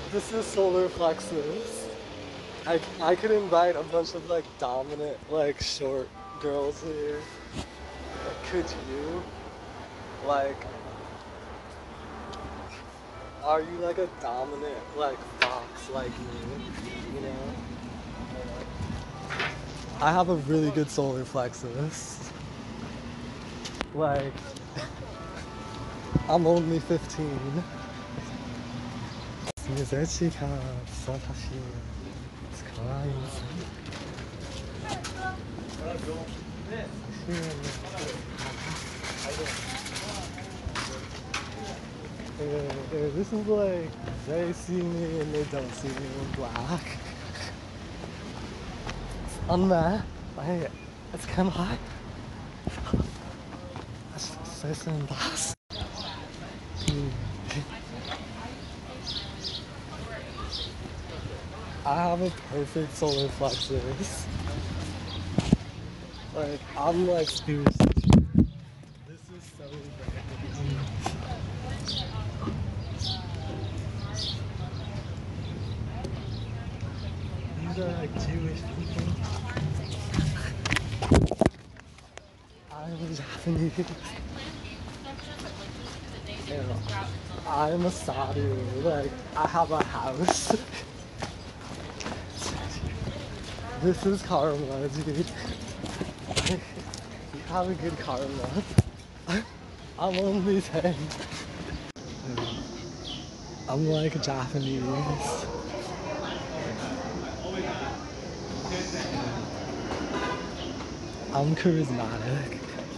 This is solar plexus. I could invite a bunch of like dominant, like short girls here. Could you? Like, are you like a dominant, like fox like me? You know? I have a really good solar plexus. Like, I'm only 15. This is like, they see me and they don't see me in black. It's unfair. Hey, it's kind of high. That's so embarrassing. I have a perfect solar plexus. Like, I'm like spiritually. This is so random. These are like Jewish people. I'm Japanese. And I'm a sadhu. Like, I have a house. This is karma, dude. You have a good karma. I'm only 10. I'm like Japanese. I'm charismatic.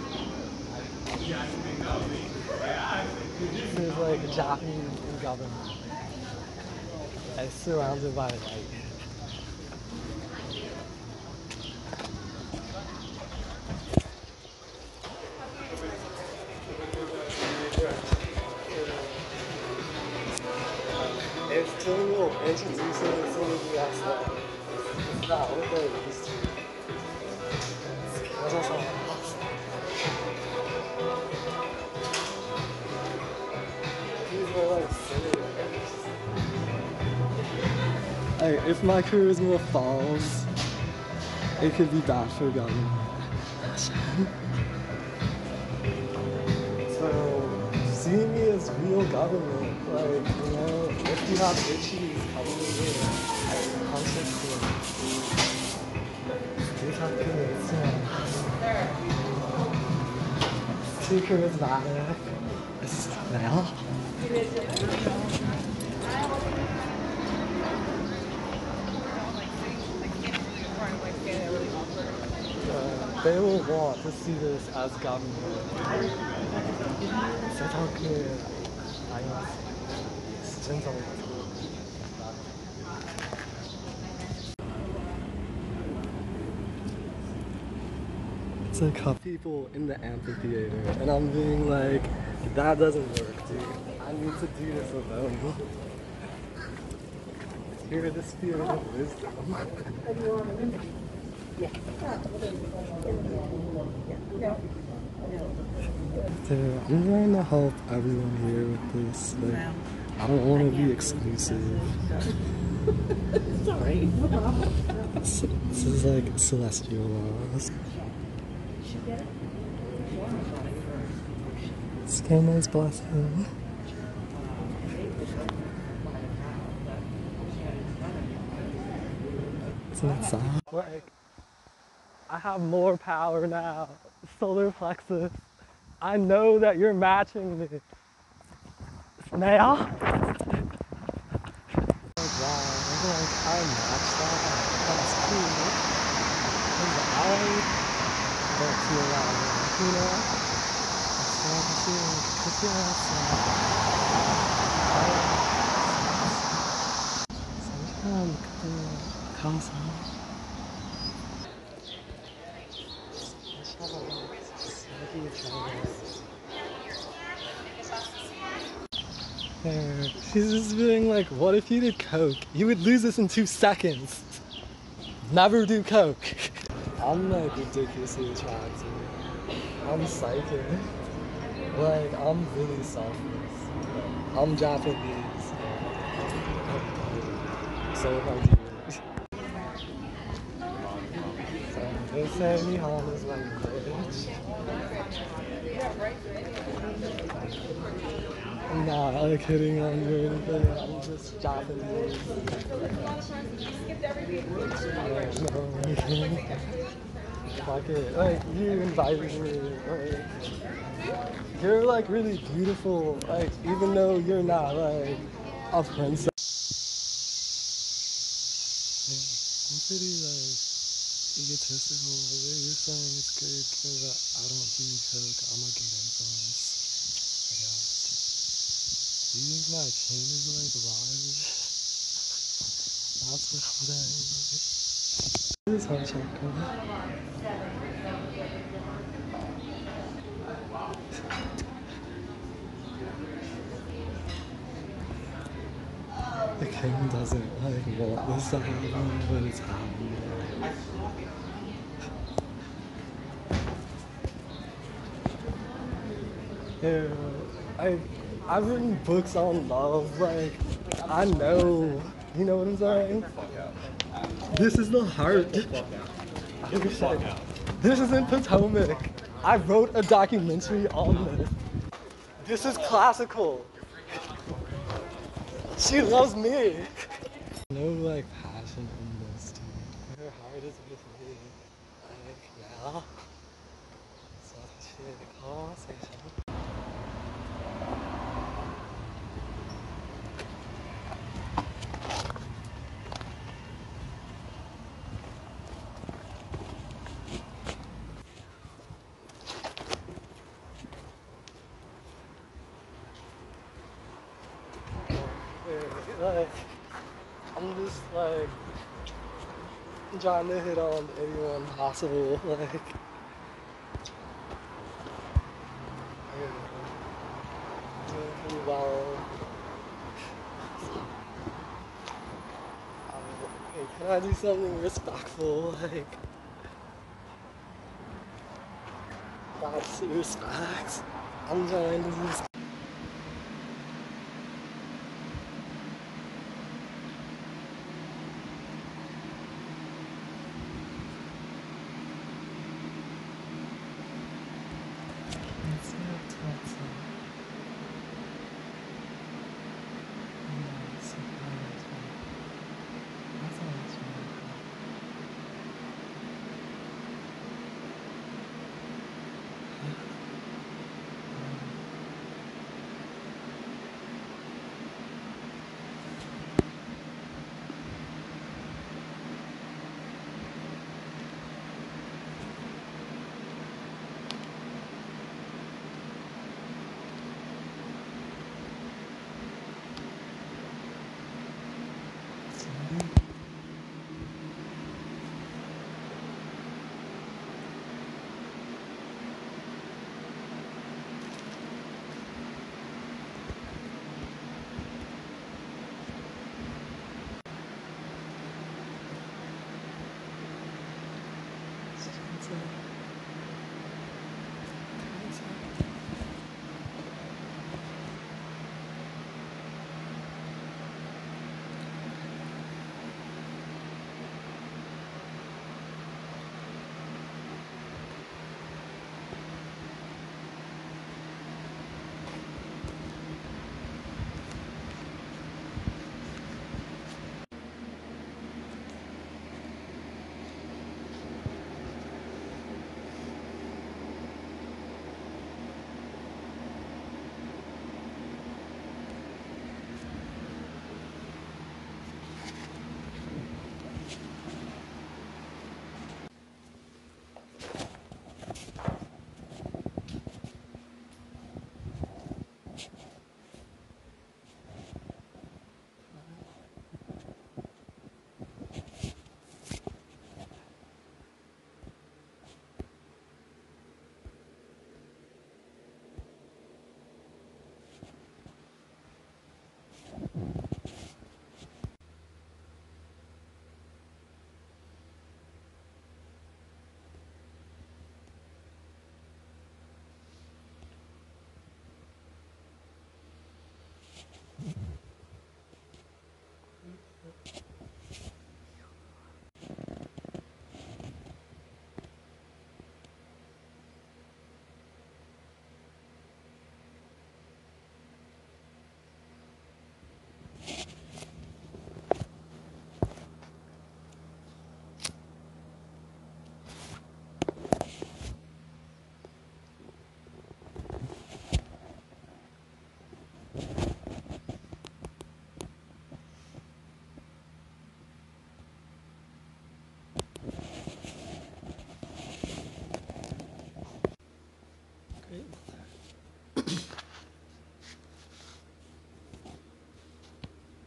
This is like Japanese government. It's surrounded by light. It's still introducing it to the US though. It's not what they're used to. It's also these are like senators. Hey, if my charisma falls, it could be bad for government. So, see me as real government. Like, you know, if you have issues, come over here. I'm so cool. Too charismatic. Now? They will want to see this as government. It's like a people in the amphitheater, and I'm being like, that doesn't work, dude. I need to do this alone. Hear the spirit of wisdom. Dude, I'm trying to help everyone here with this. Like, I don't want to be exclusive. This is like celestial laws. Scanner's blessing. It's an exam. Like, I have more power now. Solar plexus. I know that you're matching me. Now? Like, wow, like, I matched that. That's cool. Because I don't feel that way, you know? She's just being like, what if you did coke? You would lose this in 2 seconds. Never do coke. I'm like ridiculously attractive. I'm psychic. Like, I'm really selfless. I'm Japanese. so hard to read. So they say me home is like a bitch. I'm not like hitting on you or anything. I'm just jobbing you. I don't know anything. Fuck it. Like you invited me. Like you're like really beautiful. Like even though you're not like a princess. I'm pretty like egotistical. You're saying it's good because I don't do coke. I'm a good influence. I guess. Do you think my chain is like large? That's what I'm saying. This heart chakra. The king doesn't like want this to happen, but it's happening. Yeah, I've written books on love. Like I know, you know what I'm saying. This is the heart. I wish this is in Potomac. I wrote a documentary on this. This is classical. She loves me. No like passion in this dude. Her heart is with me. Like now. So shit, conversation. Like, I'm just like trying to hit on anyone possible. Like, doing pretty well. Hey, can I do something respectful? Like, that's respect. I'm trying to do.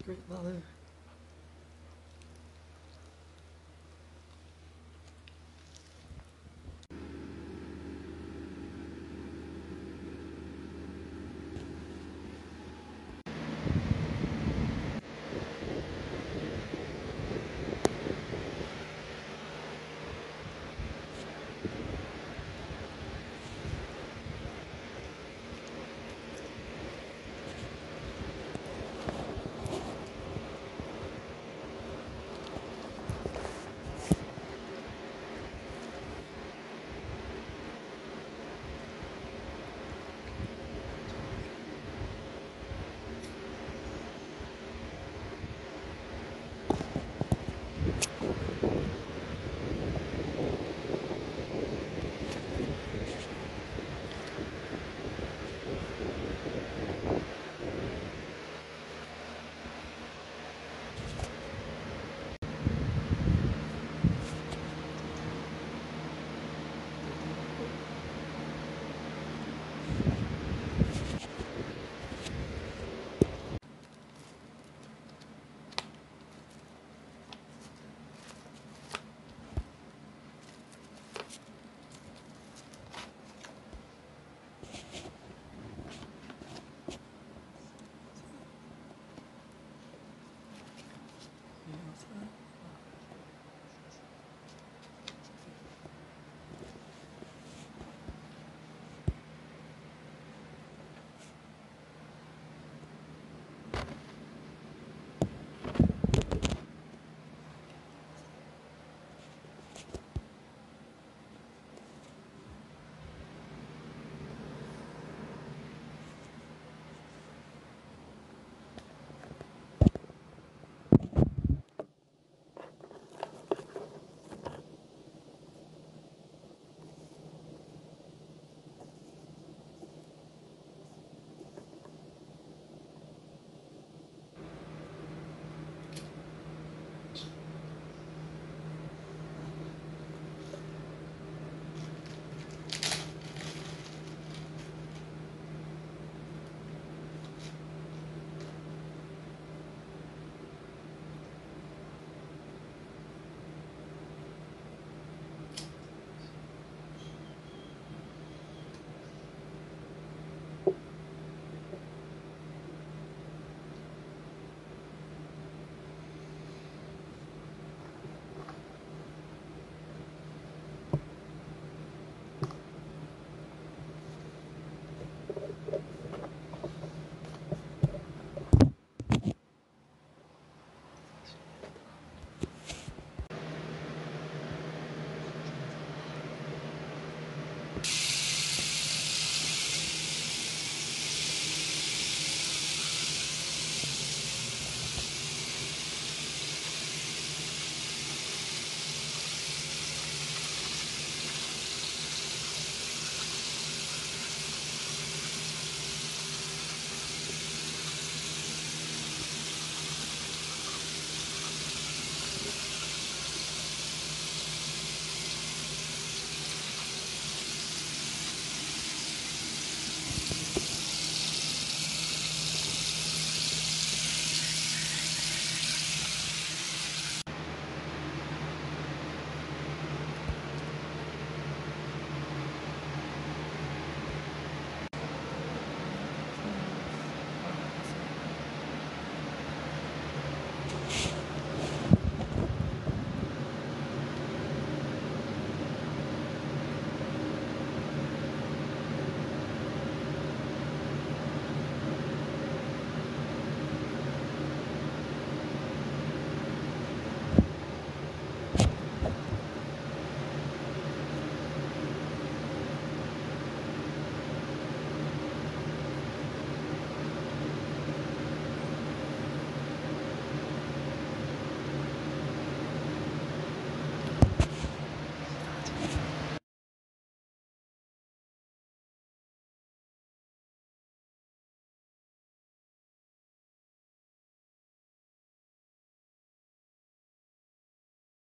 Great mother.